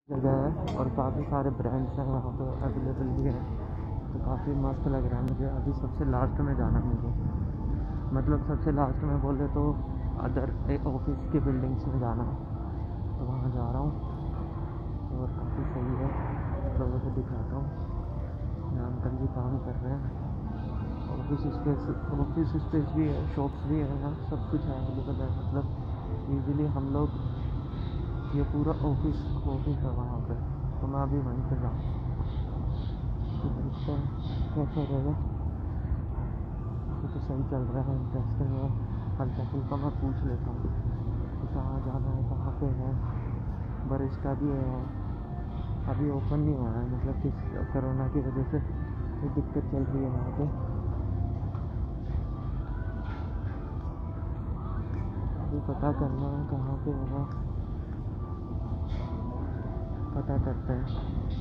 जगह है और काफ़ी सारे ब्रांड्स हैं वहाँ पे अवेलेबल भी हैं, तो काफ़ी मस्त लग रहा है मुझे। अभी सबसे लास्ट में जाना है मुझे, मतलब सबसे लास्ट में बोले तो अदर ऑफिस की बिल्डिंग्स में जाना है, तो वहाँ जा रहा हूँ और काफ़ी सही है। लोगों को दिखाता हूँ, यहाँ अंकल जी काम कर रहे हैं। ऑफिस स्पेस भी है, शॉप्स भी है, यहाँ सब कुछ है अवेलेबल है। मतलब ईज़िली हम लोग, ये पूरा ऑफिस ऑफिस है वहाँ पे, तो मैं अभी वहीं पे जाऊँ तो देखते हैं कैसा रहेगा। तो सही चल रहा है, इंटरेस्टिंग है। हल्का फुल्का मैं पूछ लेता हूँ कि कहाँ जाना है, कहाँ पे है। बरिस्टा भी है, अभी ओपन नहीं हुआ है, मतलब किस कोरोना की वजह से ये दिक्कत चल रही है वहाँ पे। अभी पता करना है कहाँ पे होगा, पता करते हैं।